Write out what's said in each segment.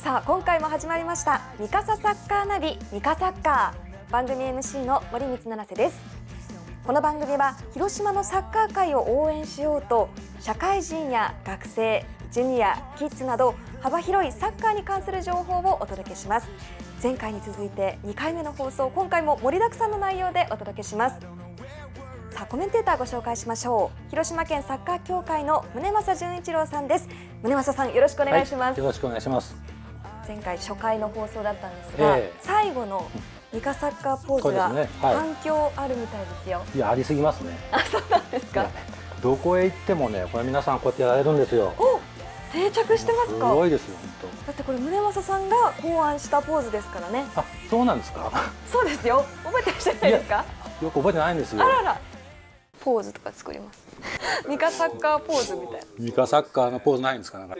さあ今回も始まりましたミカササッカーナビミカサッカー、番組 MC の森光七瀬です。この番組は広島のサッカー界を応援しようと、社会人や学生、ジュニア、キッズなど幅広いサッカーに関する情報をお届けします。前回に続いて2回目の放送、今回も盛りだくさんの内容でお届けします。さあコメンテーターご紹介しましょう。広島県サッカー協会の宗正純一郎さんです。宗正さん、よろしくお願いします。 よろしくお願いします。 前回初回の放送だったんですが、最後のミカサッカーポーズが反響あるみたいですよ。 いや、ありすぎますね。 あ、そうなんですか。 どこへ行ってもね、これ皆さんこうやってやられるんですよ。 お、定着してますか。 すごいですよ、本当。 だってこれ宗正さんが考案したポーズですからね。 あ、そうなんですか。 そうですよ。覚えてらっしゃらないですか。 よく覚えてないんですよ。 あらら。ポーズとか作ります。ミカサッカーポーズみたいな。 ミカサッカーのポーズないんですか。なんか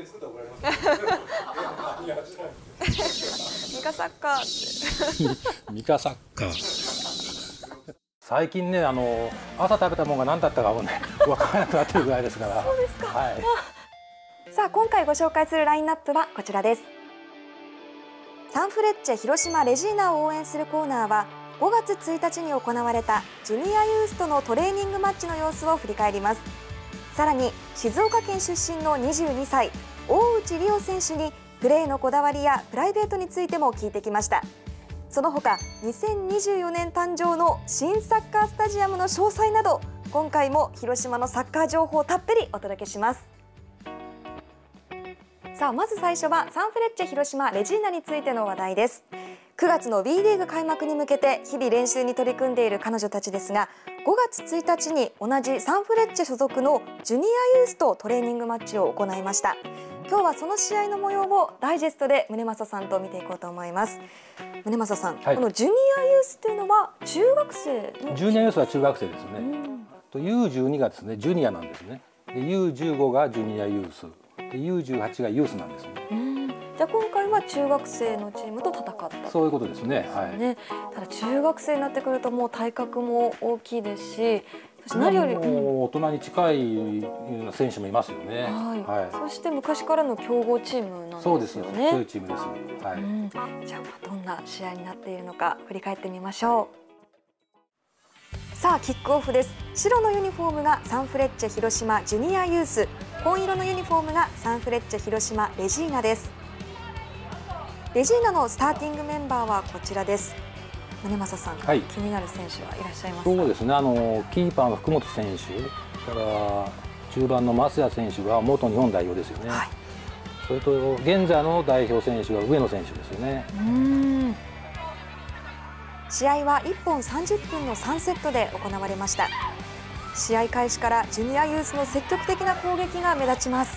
ミカサッカー。 ミカサッカー。最近ね、朝食べたものが何だったかもね、分からなくなってるぐらいですから。 そうですか。 はい。 さあ今回ご紹介するラインナップはこちらです。サンフレッチェ広島レジーナを応援するコーナーは、5月1日に行われたジュニアユースとのトレーニングマッチの様子を振り返ります。さらに静岡県出身の22歳大内理央選手にプレーのこだわりやプライベートについても聞いてきました。その他2024年誕生の新サッカースタジアムの詳細など、今回も広島のサッカー情報をたっぷりお届けします。さあまず最初はサンフレッチェ広島レジーナについての話題です。9月の B リーグ開幕に向けて日々練習に取り組んでいる彼女たちですが、5月1日に同じサンフレッチェ所属のジュニアユースとトレーニングマッチを行いました。今日はその試合の模様をダイジェストで宗正さんと見ていこうと思います。宗正さん、このジュニアユースというのは中学生のジュニアユースは中学生ですね。U12 がですねジュニアなんですね。で U15 がジュニアユースで U18 がユースなんですね。 じゃあ今回は中学生のチームと戦った。 そういうことですね。はい。 ただ中学生になってくるともう体格も大きいですし、そして何より大人に近い選手もいますよね。 はい。そして昔からの強豪チームなんですよね。 そうです。強いチームです。はい。 じゃあどんな試合になっているのか振り返ってみましょう。さあキックオフです。白のユニフォームがサンフレッチェ広島ジュニアユース、紺色のユニフォームがサンフレッチェ広島レジーナです。レジーナのスターティングメンバーはこちらです。宗正さん、気になる選手はいらっしゃいますか。 そうですね。キーパーの福本選手から中盤の増谷選手が元日本代表ですよね。それと現在の代表選手が上野選手ですよね。 試合は1本30分の3セットで行われました。試合開始からジュニアユースの積極的な攻撃が目立ちます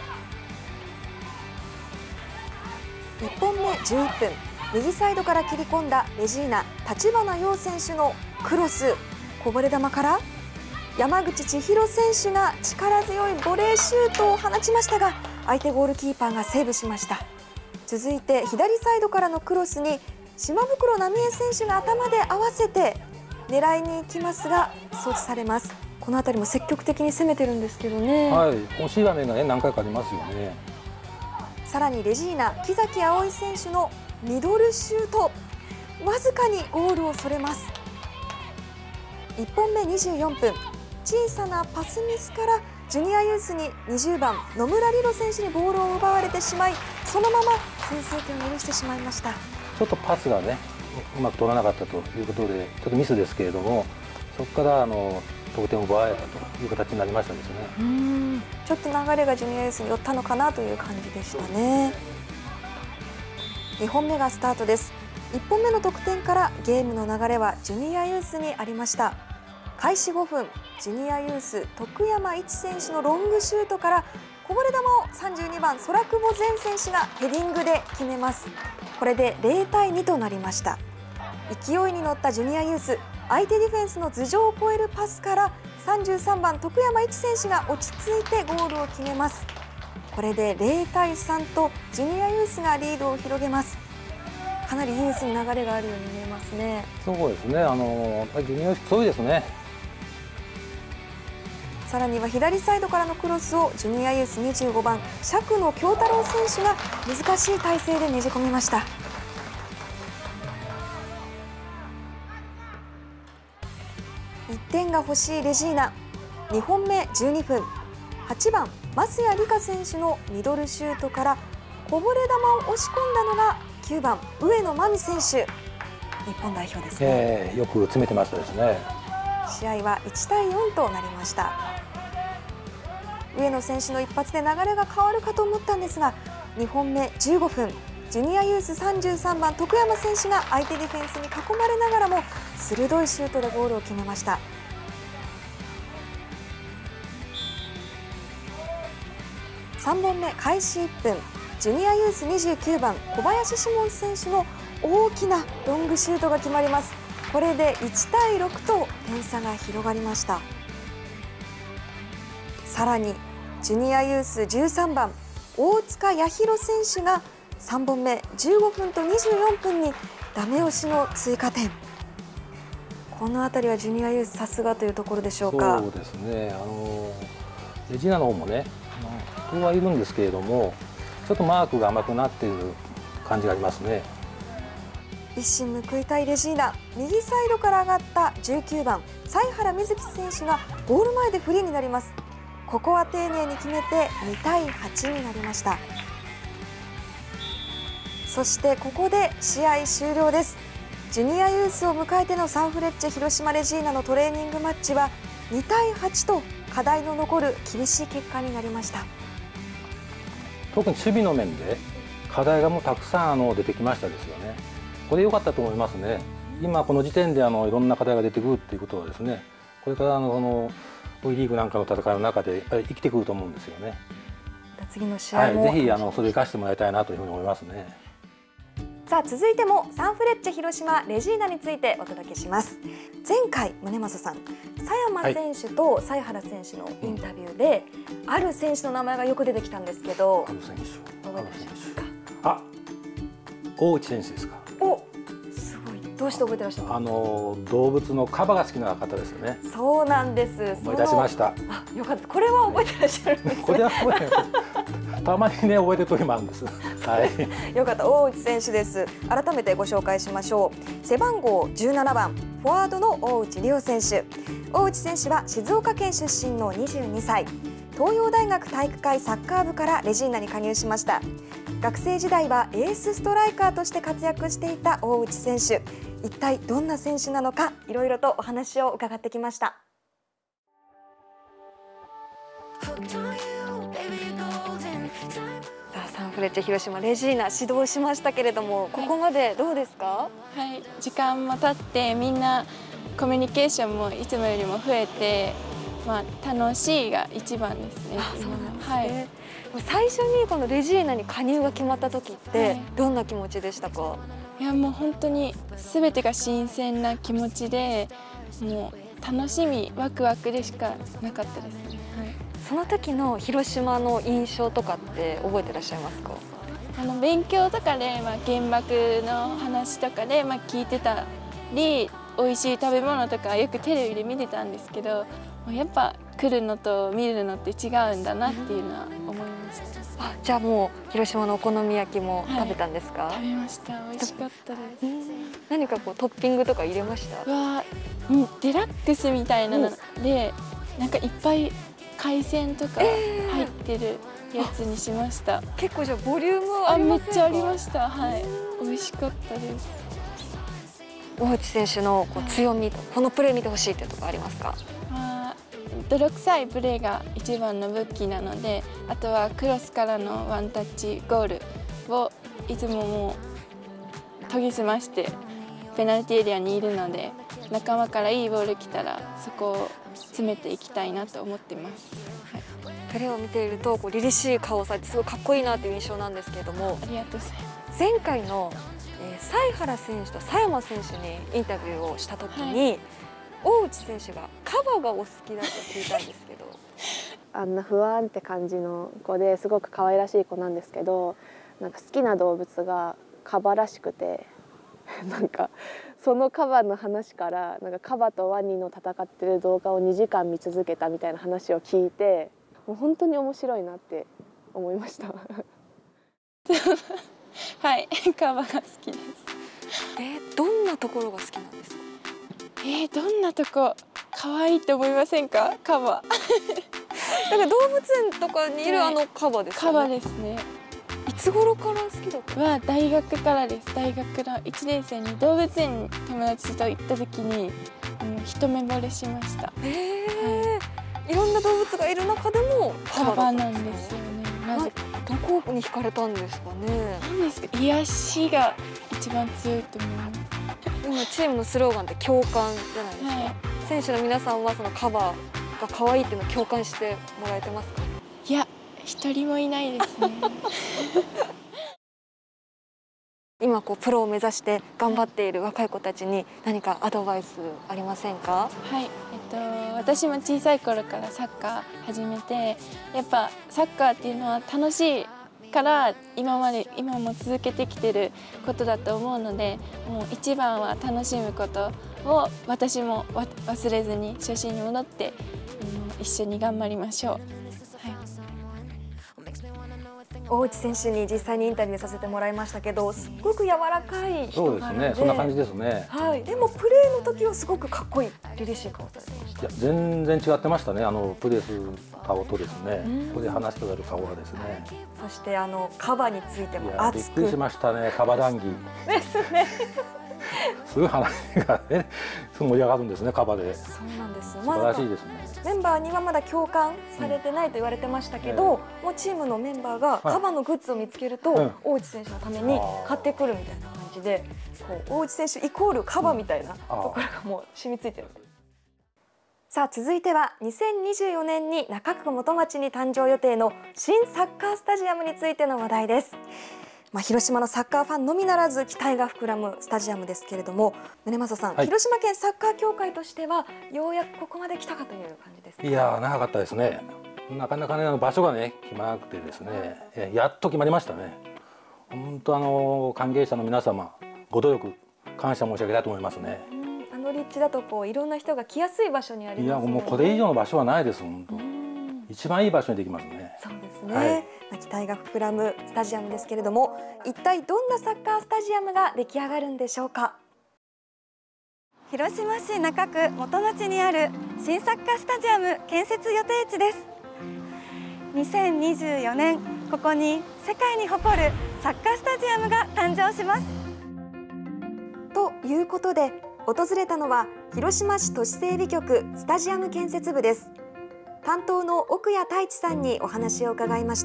。1本目11分、右サイドから切り込んだレジーナ立花陽選手のクロス、こぼれ球から山口千尋選手が力強いボレーシュートを放ちましたが、相手ゴールキーパーがセーブしました。続いて左サイドからのクロスに島袋奈美恵選手が頭で合わせて狙いに行きますが阻止されます。この辺りも積極的に攻めてるんですけどね。 惜しい場面がね何回かありますよね。 さらにレジーナ木崎葵選手のミドルシュート、わずかにゴールをそれます。1本目24分、小さなパスミスからジュニアユースに20番野村理路選手にボールを奪われてしまい、そのまま先制点を許してしまいました。 ちょっとパスがねうまく取らなかったということでちょっとミスですけれども、そこから得点を奪われたという形になりましたですね。 ちょっと流れがジュニアユースに寄ったのかなという感じでしたね。2本目がスタートです。1本目の得点からゲームの流れはジュニアユースにありました。開始5分、ジュニアユース徳山一選手のロングシュートからこぼれ球を32番空久保前選手がヘディングで決めます。これで0対2となりました。勢いに乗ったジュニアユース、相手ディフェンスの頭上を越えるパスから33番徳山一選手が落ち着いてゴールを決めます。これで0対3とジュニアユースがリードを広げます。かなりユースに流れがあるように見えますね。 そうですね。ジュニアユース強いですね。 さらには左サイドからのクロスをジュニアユース25番釈野京太郎選手が難しい体勢でねじ込みました。1点が欲しいレジーナ、2本目12分、8番増谷梨花選手のミドルシュートからこぼれ球を押し込んだのが9番上野真実選手、日本代表ですね。 よく詰めてましたですね。 試合は1対4となりました。上野選手の一発で流れが変わるかと思ったんですが、2本目15分、ジュニアユース33番徳山選手が相手ディフェンスに囲まれながらも鋭いシュートでゴールを決めました。3本目開始1分、ジュニアユース29番小林志門選手の大きなロングシュートが決まります。これで1対6と点差が広がりました。さらにジュニアユース13番大塚弥弘選手が3本目15分と24分にダメ押しの追加点。この辺りはジュニアユースさすがというところでしょうか。 そうですね、レジーナの方もね人はいるんですけれども、ちょっとマークが甘くなっている感じがありますね。 一矢報いたいレジーナ、右サイドから上がった19番犀原瑞希選手がゴール前でフリーになります。ここは丁寧に決めて2対8になりました。そしてここで試合終了です。ジュニアユースを迎えてのサンフレッチェ広島レジーナのトレーニングマッチは2対8と課題の残る厳しい結果になりました。 特に守備の面で課題がもうたくさん出てきましたですよね。これ良かったと思いますね。今この時点でいろんな課題が出てくるっていうことはですね、これからV リーグなんかの戦いの中で生きてくると思うんですよね。 次の試合も、 ぜひそれを生かしてもらいたいなというふうに思いますね。 さあ続いてもサンフレッチェ広島レジーナについてお届けします。前回宗正さん、佐山選手と犀原選手のインタビューで、ある選手の名前がよく出てきたんですけど、 ある選手、 覚えてらっしゃいますか？ 大内選手ですか？ すごい。どうして覚えてらっしゃいますか？ 動物のカバが好きな方ですよね。 そうなんです。 思い出しました。 よかった。これは覚えてらっしゃるんですね。 これは覚えてます。たまにね覚えてる時もあるんです。はい。 よかった。大内選手です。改めてご紹介しましょう。背番号17番フォワードの大内理央選手。大内選手は静岡県出身の22歳。東洋大学体育会サッカー部からレジーナに加入しました。学生時代はエースストライカーとして活躍していた大内選手。一体どんな選手なのか、いろいろとお話を伺ってきました。サンフレッチェ広島レジーナ指導しましたけれども、ここまでどうですか？ はい、時間も経ってみんなコミュニケーションもいつもよりも増えて、楽しいが一番ですね。 そうなんですね。最初にこのレジーナに加入が決まった時ってどんな気持ちでしたか？ いやもう本当に全てが新鮮な気持ちで、もう楽しみワクワクでしかなかったですね。はい、 その時の広島の印象とかって覚えてらっしゃいますか？ 勉強とかで、原爆の話とかで、聞いてたり、美味しい食べ物とかよくテレビで見てたんですけど、やっぱ来るのと見るのって違うんだなっていうのは思いました。 じゃあもう広島のお好み焼きも食べたんですか？ 食べました。美味しかったです。 何かトッピングとか入れました？ デラックスみたいなので、なんかいっぱい海鮮とか入ってるやつにしました。 結構じゃあボリュームありますか？ めっちゃありました。はい、美味しかったです。 大内選手の強みと、このプレー見てほしいっていうところありますか？ 泥臭いプレーが一番の武器なので、あとはクロスからのワンタッチゴールをいつももう研ぎ澄ましてペナルティーエリアにいるので、仲間からいいボール来たらそこを詰めていきたいなと思ってます。はい、 プレーを見ていると凛々しい顔をされてすごいかっこいいなという印象なんですけれども、 ありがとうございます。 前回の犀原選手と佐山選手にインタビューをした時に、大内選手がカバがお好きだと聞いたんですけどあんな不安って感じの子ですごく可愛らしい子なんですけど、なんか好きな動物がカバらしくてなんかそのカバの話からなんかカバとワニの戦ってる動画を2時間見続けたみたいな話を聞いて、もう本当に面白いなって思いました。 はい、カバが好きです。 どんなところが好きなんですか？ どんなとこ可愛いと思いませんか？カバ。 だから動物園とかにいるカバですカよね。 バですね。 いつ頃から好きだったの？ は大学からです。大学の1年生に動物園に友達と行った時に一目惚れしました。 いろんな動物がいる中でもカバなんですよね。なぜどこに惹かれたんですかね。 なんですか、癒しが一番強いと思います。 今チームのスローガンって共感じゃないですか。 はい、 選手の皆さんはそのカバが可愛いっていうのを共感してもらえてますか？ いや、一人もいないですね。 今プロを目指して頑張っている若い子たちに何かアドバイスありませんか？ はい、私も小さい頃からサッカー始めて、やっぱサッカーっていうのは楽しいから今も続けてきてることだと思うので、もう一番は楽しむことを私も忘れずに初心に戻って一緒に頑張りましょう。 大内選手に実際にインタビューさせてもらいましたけど、すっごく柔らかい人柄で、 そんな感じですね。 はい、でもプレーの時はすごくかっこいい凛々しい顔されてました。 いや、全然違ってましたね。プレーする顔とですね、ここで話してくれる顔がですね。 そしてカバについてもびっくりしましたね。カバ談義ですね。 すごい話がね、すごい盛り上がるんですね、カバで。 そうなんです。 素晴らしいですね。 メンバーにはまだ共感されてないと言われてましたけど、もうチームのメンバーがカバのグッズを見つけると、大内選手のために買ってくるみたいな感じで、大内選手イコールカバみたいなところがもう染みついてる。さあ、続いては2024年に中区元町に誕生予定の新サッカースタジアムについての話題です。広島のサッカーファンのみならず期待が膨らむスタジアムですけれども、宗正さん、広島県サッカー協会としてはようやくここまで来たかという感じですか？ いやー、長かったですね。なかなかね、場所がね決まらなくてですね、やっと決まりましたね。本当関係者の皆様、ご努力感謝申し上げたいと思いますね。 立地だといろんな人が来やすい場所にありますよね。 いや、もうこれ以上の場所はないです。本当一番いい場所にできますね。 そうですね、期待が膨らむスタジアムですけれども、一体どんなサッカースタジアムが出来上がるんでしょうか。 広島市中区元町にある新サッカースタジアム建設予定地です。2024年、ここに世界に誇るサッカースタジアムが誕生します。 ということで訪れたのは広島市都市整備局スタジアム建設部です。担当の奥谷太一さんにお話を伺いました。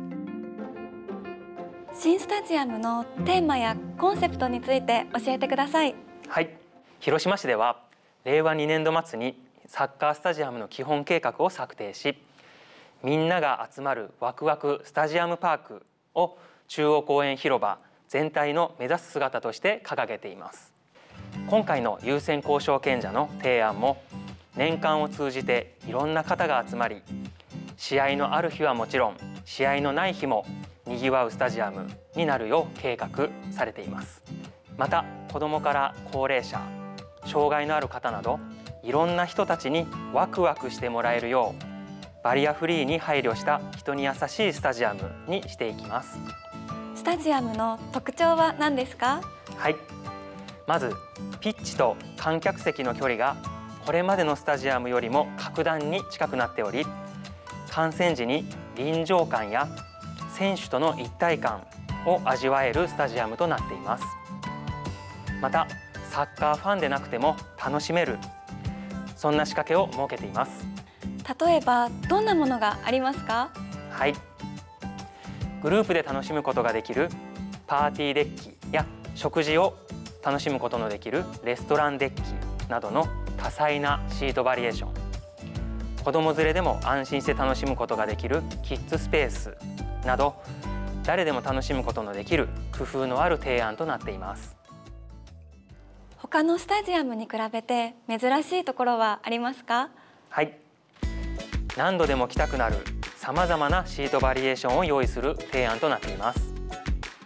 新スタジアムのテーマやコンセプトについて教えてください。 はい、広島市では令和2年度末にサッカースタジアムの基本計画を策定し、みんなが集まるワクワクスタジアムパークを中央公園広場全体の目指す姿として掲げています。今回の優先交渉権者の提案も、年間を通じていろんな方が集まり、試合のある日はもちろん試合のない日もにぎわうスタジアムになるよう計画されています。また、子どもから高齢者、障害のある方などいろんな人たちにワクワクしてもらえるよう、バリアフリーに配慮した人に優しいスタジアムにしていきます。 スタジアムの特徴は何ですか？ はい、まずピッチと観客席の距離がこれまでのスタジアムよりも格段に近くなっており、観戦時に臨場感や選手との一体感を味わえるスタジアムとなっています。また、サッカーファンでなくても楽しめる、そんな仕掛けを設けています。 例えばどんなものがありますか？ はい、グループで楽しむことができるパーティーデッキや食事を楽しむことのできるレストランデッキなどの多彩なシートバリエーション、子ども連れでも安心して楽しむことができるキッズスペースなど、誰でも楽しむことのできる工夫のある提案となっています。 他のスタジアムに比べて珍しいところはありますか？ はい、何度でも来たくなるさまざまなシートバリエーションを用意する提案となっています。そ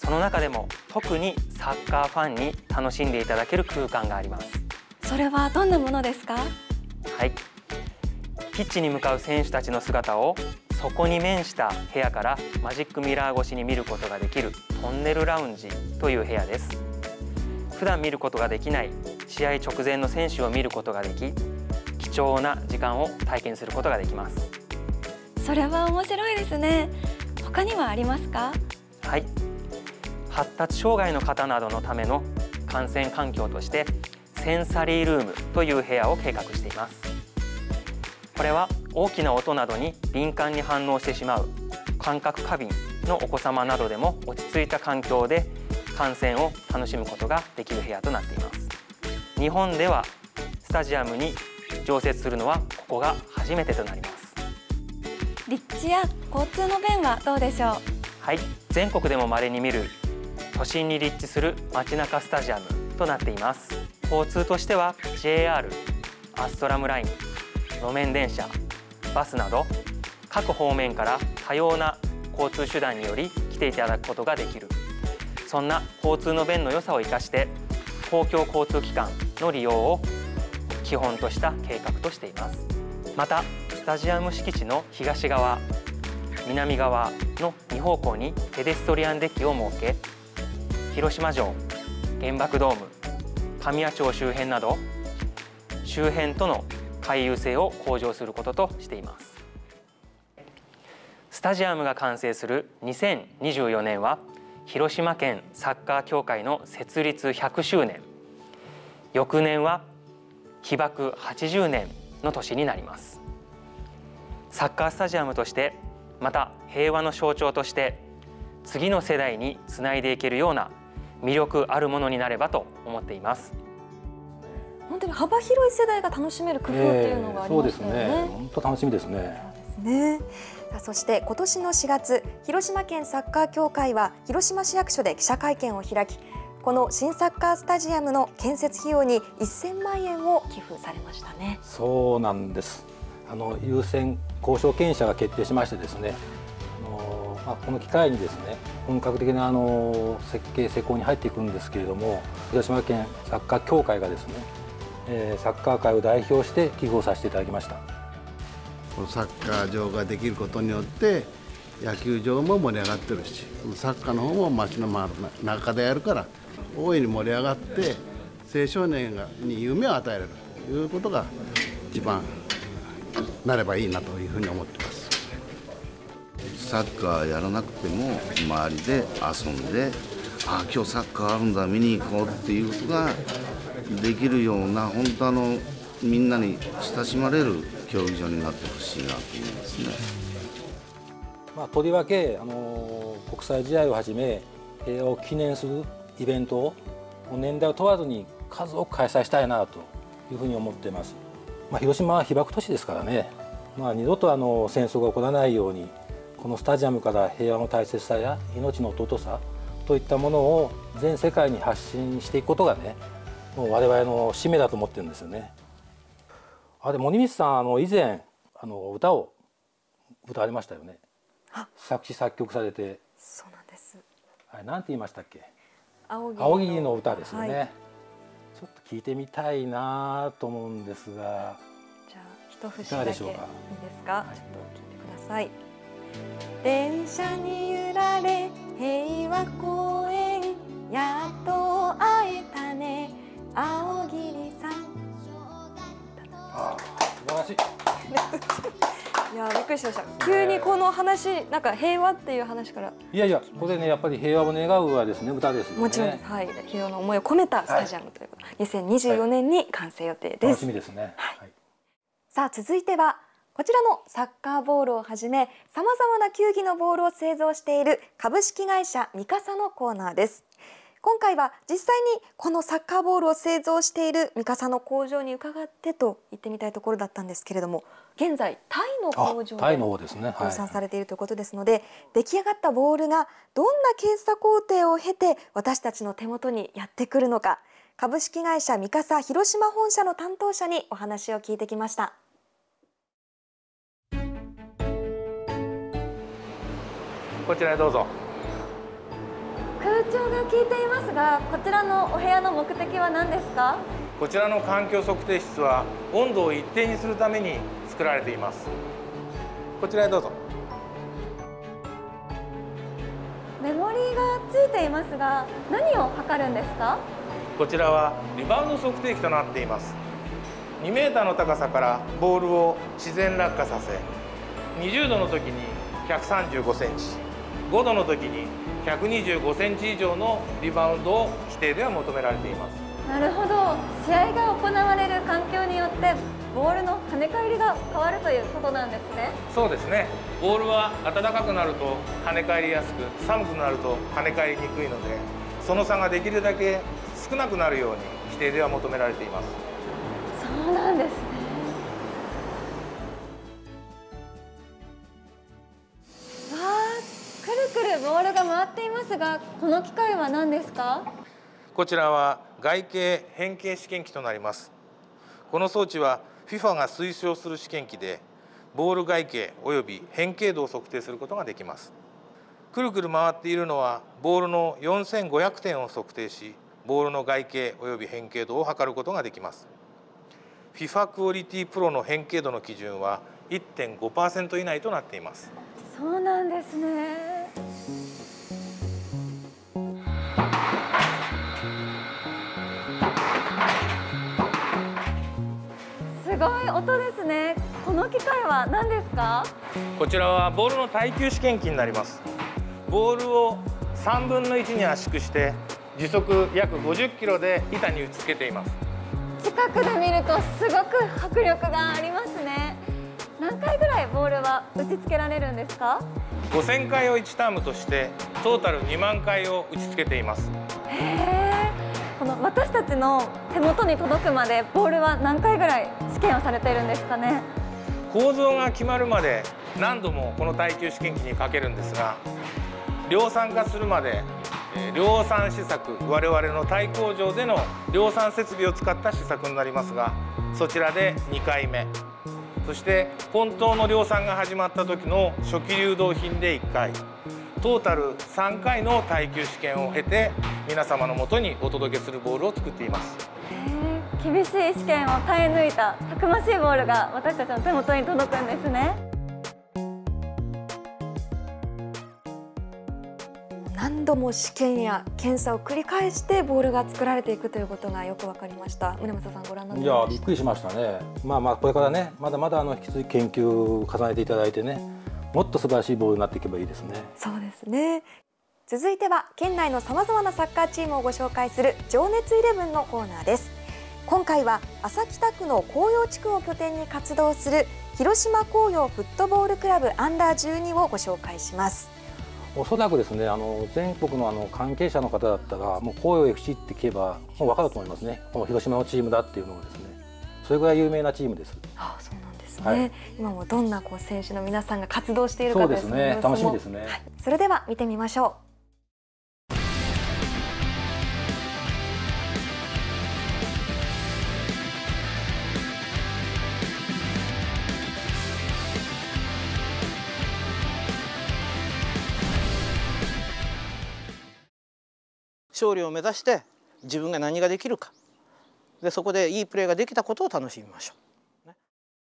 その中でも特にサッカーファンに楽しんでいただける空間があります。 それはどんなものですか？ はい、ピッチに向かう選手たちの姿をそこに面した部屋からマジックミラー越しに見ることができるトンネルラウンジという部屋です。普段見ることができない試合直前の選手を見ることができ、貴重な時間を体験することができます。 それは面白いですね。他にはありますか？ はい、発達障害の方などのための観戦環境としてセンサリールームという部屋を計画しています。これは大きな音などに敏感に反応してしまう感覚過敏のお子様などでも落ち着いた環境で観戦を楽しむことができる部屋となっています。日本ではスタジアムに常設するのはここが初めてとなります。 立地や交通の便はどうでしょう？ はい、全国でも稀に見る都心に立地する街中スタジアムとなっています。交通としては JR、アストラムライン、路面電車、バスなど各方面から多様な交通手段により来ていただくことができる、そんな交通の便の良さを生かして公共交通機関の利用を基本とした計画としています。またスタジアム敷地の東側、南側の2方向にペデストリアンデッキを設け、広島城、原爆ドーム、神谷町周辺など周辺との回遊性を向上することとしています。スタジアムが完成する2024年は広島県サッカー協会の設立100周年、翌年は被爆80年の年になります。サッカースタジアムとしてまた平和の象徴として次の世代につないでいけるような魅力あるものになればと思っています。 本当に幅広い世代が楽しめる工夫っていうのがありましたよね。 そうですね。本当楽しみですね。 そうですね。そして今年の4月、広島県サッカー協会は広島市役所で記者会見を開き、この新サッカースタジアムの建設費用に1000万円を寄付されましたね。 そうなんです。優先交渉権者が決定しましてですね、この機会にですね、本格的な設計施工に入っていくんですけれども、広島県サッカー協会がですね、サッカー界を代表して寄付をさせていただきました。 このサッカー場ができることによって野球場も盛り上がってるし、サッカーの方も街の中でやるから大いに盛り上がって青少年に夢を与えられるということが一番なればいいなというふうに思ってます。 サッカーやらなくても周りで遊んで、今日サッカーあるんだ見に行こうっていうことができるような、本当みんなに親しまれる競技場になってほしいなと思いますね。 とりわけ国際試合をはじめ平和を記念するイベントを年代を問わずに数多く開催したいなというふうに思っています。広島は被爆都市ですからね、二度と戦争が起こらないようにこのスタジアムから平和の大切さや命の尊さといったものを全世界に発信していくことがね、もう我々の使命だと思ってるんですよね。で森光さん以前歌を歌われましたよね。作詞作曲されて。 そうなんです。 なんて言いましたっけ？ 青木の歌ですよね。はい、ちょっと聞いてみたいなと思うんですが。 じゃあ一節だけいいですか？はい、ちょっと聞いてください。電車に揺られ平和公園、やっと会えたね青桐さん。 素晴らしい。 いやびっくりしました。急にこの話、なんか平和っていう話から。 いやこれね、やっぱり平和を願うはですね、歌ですよね。 もちろんです。はい、平和の思いを込めたスタジアムということ、2024年に完成予定です。 楽しみですね。 はい。さあ続いてはこちらのサッカーボールをはじめさまざまな球技のボールを製造している株式会社ミカサのコーナーです。今回は実際にこのサッカーボールを製造しているミカサの工場に伺ってと言ってみたいところだったんですけれども、現在タイの工場で量産されているということですので、出来上がったボールがどんな検査工程を経て私たちの手元にやってくるのか、株式会社ミカサ広島本社の担当者にお話を聞いてきました。 こちらへどうぞ。 空調が効いていますが、こちらのお部屋の目的は何ですか？ こちらの環境測定室は温度を一定にするために作られています。こちらへどうぞ。 メモリーがついていますが、何を測るんですか？ こちらはリバウンド測定器となっています。2メーターの高さからボールを自然落下させ、20度の時に135センチ、5度の時に125センチ以上のリバウンドを規定では求められています。 なるほど。試合が行われる環境によってボールの跳ね返りが変わるということなんですね。 そうですね。ボールは暖かくなると跳ね返りやすく、寒くなると跳ね返りにくいので、その差ができるだけ少なくなるように規定では求められています。 そうなんですね。わあ、くるくるボールが回っていますが、この機械は何ですか？ こちらは外径変形試験機となります。この装置は FIFA が推奨する試験機で、ボール外径および変形度を測定することができます。くるくる回っているのはボールの4500点を測定し、ボールの外径および変形度を測ることができます。FIFA クオリティプロの変形度の基準は 1.5% 以内となっています。 そうなんですね。すごい音ですね。この機械は何ですか？ こちらはボールの耐久試験機になります。ボールを3分の1に圧縮して時速約50キロで板に打ち付けています。 近くで見るとすごく迫力がありますね。何回ぐらいボールは打ち付けられるんですか ？5000回を1タームとしてトータル2万回を打ち付けています。 へー、この私たちの手元に届くまでボールは何回ぐらい試験をされているんですかね？ 構造が決まるまで何度もこの耐久試験機にかけるんですが、量産化するまで量産試作、我々の太工場での量産設備を使った試作になりますが、そちらで2回目、そして本当の量産が始まった時の初期流動品で1回、トータル3回の耐久試験を経て皆様のもとにお届けするボールを作っています。 厳しい試験を耐え抜いたたくましいボールが私たちの手元に届くんですね。 何度も試験や検査を繰り返してボールが作られていくということがよく分かりました。宗正さん、ご覧になっていました？ びっくりしましたね。これからね、まだまだ引き続き研究を重ねていただいてね、もっと素晴らしいボールになっていけばいいですね。 そうですね。続いては県内のさまざまなサッカーチームをご紹介する情熱イレブンのコーナーです。今回は安佐北区の紅葉地区を拠点に活動する広島紅葉フットボールクラブアンダー12をご紹介します。 おそらくですね、全国の関係者の方だったらもう紅葉 FC って聞けばもう分かると思いますね。この広島のチームだっていうのがですね、それぐらい有名なチームです。 ああ、そうなんですね。はい、今もどんな選手の皆さんが活動しているかというそうですね、楽しみですね。はい、 それでは見てみましょう。 勝利を目指して自分が何ができるかで、そこでいいプレーができたことを楽しみましょう。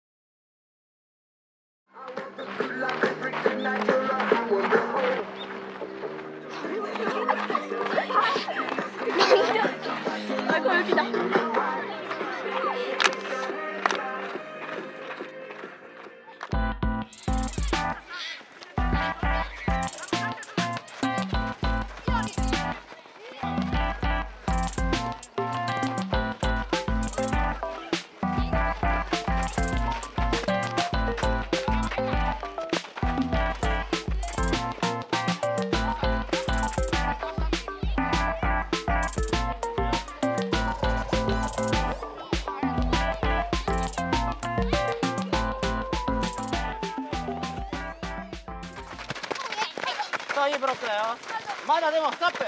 いいブロックだよ。まだでもスタップ。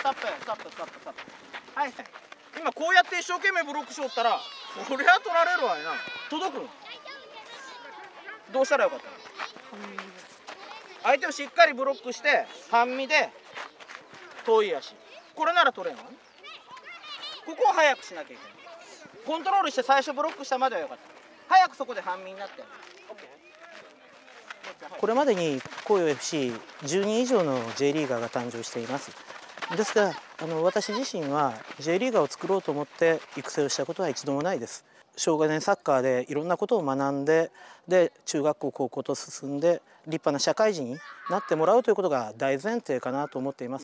はい、今こうやって一生懸命ブロックしよったらこりゃ取られるわいな。届くのどうしたらよかったの？相手をしっかりブロックして半身で遠い足。これなら取れんわ。ここを早くしなきゃいけない。コントロールして最初ブロックしたまではよかった。早くそこで半身になって。 これまでに紅葉 FC10 人以上の J リーガーが誕生しています。ですが私自身は J リーガーを作ろうと思って育成をしたことは一度もないです。少年サッカーでいろんなことを学んで、中学校高校と進んで立派な社会人になってもらうということが大前提かなと思っています。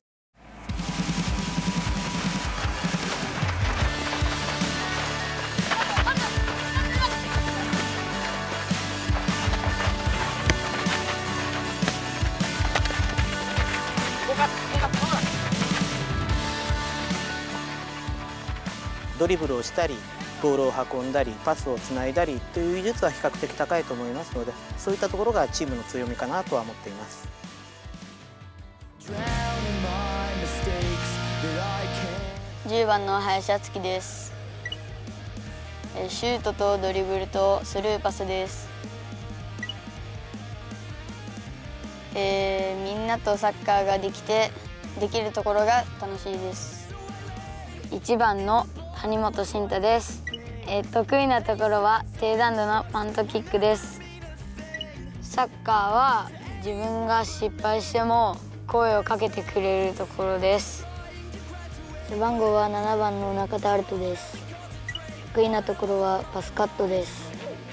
ドリブルをしたりボールを運んだりパスをつないだりという技術は比較的高いと思いますので、そういったところがチームの強みかなとは思っています。 10番の林敦樹です。シュートとドリブルとスルーパスです。みんなとサッカーができるところが楽しいです。1番の谷本慎太です。得意なところは低弾道のパントキックです。サッカーは自分が失敗しても声をかけてくれるところです。背番号は7番の中田アルトです。得意なところはパスカットです。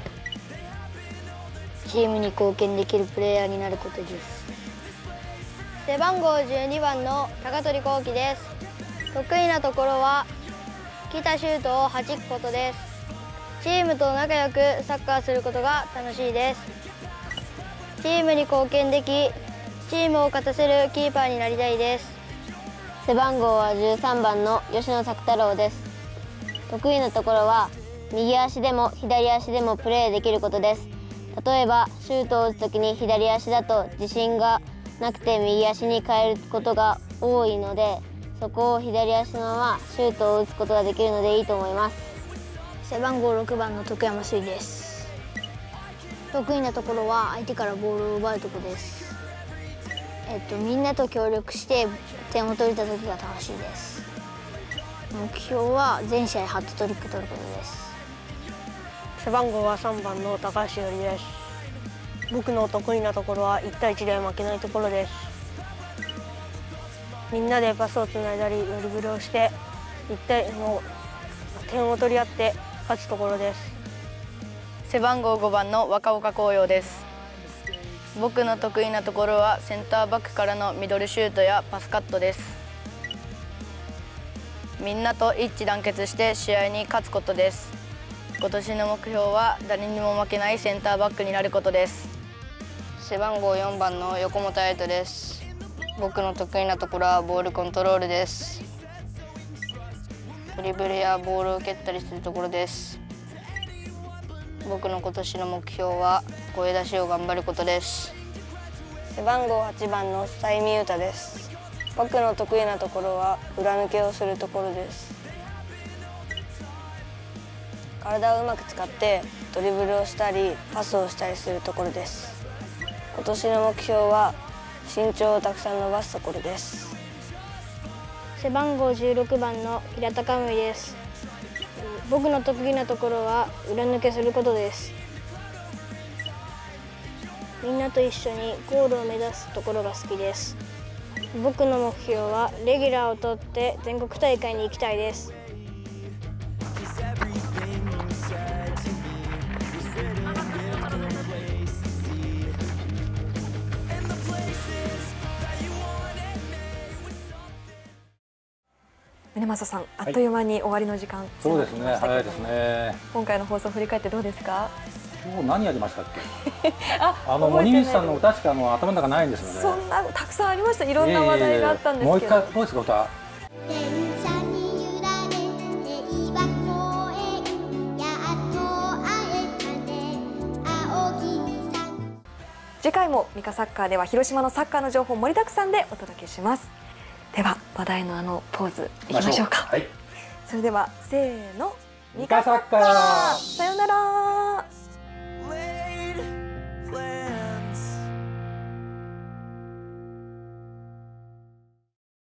チームに貢献できるプレイヤーになることです。 背番号12番の高取幸輝です。得意なところは来たシュートを弾くことです。チームと仲良くサッカーすることが楽しいです。チームに貢献でき、チームを勝たせるキーパーになりたいです。 背番号は13番の吉野作太郎です。得意なところは右足でも左足でもプレーできることです。例えばシュートを打つときに左足だと自信がなくて右足に変えることが多いので、そこを左足のままシュートを打つことができるのでいいと思います。 背番号6番の徳山水です。得意なところは相手からボールを奪うところです。みんなと協力して点を取れた時が楽しいです。目標は全試合ハットトリック取ることです。 背番号は3番の高橋よりです。僕の得意なところは1対1で負けないところです。みんなでパスをつないだりドリブルをして点を取り合って勝つところです。 背番号5番の若岡紅葉です。僕の得意なところはセンターバックからのミドルシュートやパスカットです。みんなと一致団結して試合に勝つことです。今年の目標は誰にも負けないセンターバックになることです。 背番号4番の横本彩斗です。僕の得意なところはボールコントロールです。ドリブルやボールを蹴ったりするところです。僕の今年の目標は声出しを頑張ることです。 背番号8番の佐井美優太です。僕の得意なところは裏抜けをするところです。体をうまく使ってドリブルをしたりパスをしたりするところです。今年の目標は身長をたくさん伸ばすところです。 背番号16番の平田香美です。僕の得意なところは裏抜けすることです。みんなと一緒にゴールを目指すところが好きです。僕の目標はレギュラーを取って全国大会に行きたいです。 宗正さん、あっという間に終わりの時間、 そうですね、早いですね。 今回の放送振り返ってどうですか？ 今日何やりましたっけ？森口さんの歌しか頭の中ないんですよね。 そんなたくさんありました。いろんな話題があったんですけど。 もう一回どうですか歌？ 次回もミカサッカーでは広島のサッカーの情報盛りだくさんでお届けします。では話題のポーズいきましょうか。はい、それではせーの、ミカサッカー、さようなら。